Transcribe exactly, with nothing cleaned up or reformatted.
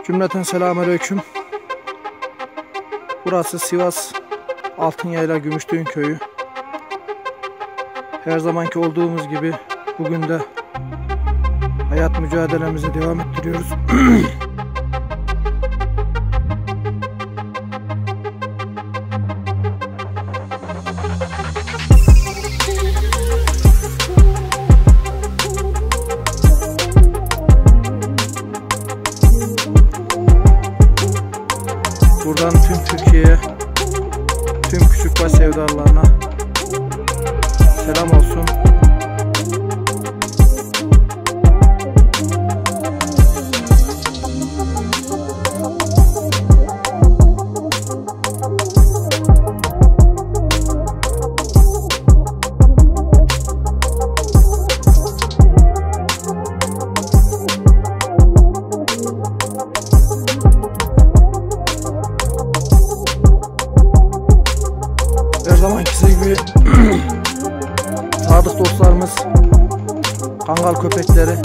Cümleten selamünaleyküm. Burası Sivas Altınyayla Gümüştüğün köyü. Her zamanki olduğumuz gibi bugün de hayat mücadelemizi devam ettiriyoruz. Buradan tüm Türkiye'ye, tüm küçükbaş sevdalarına selam olsun. Her zamankisi gibi sadık dostlarımız, kangal köpekleri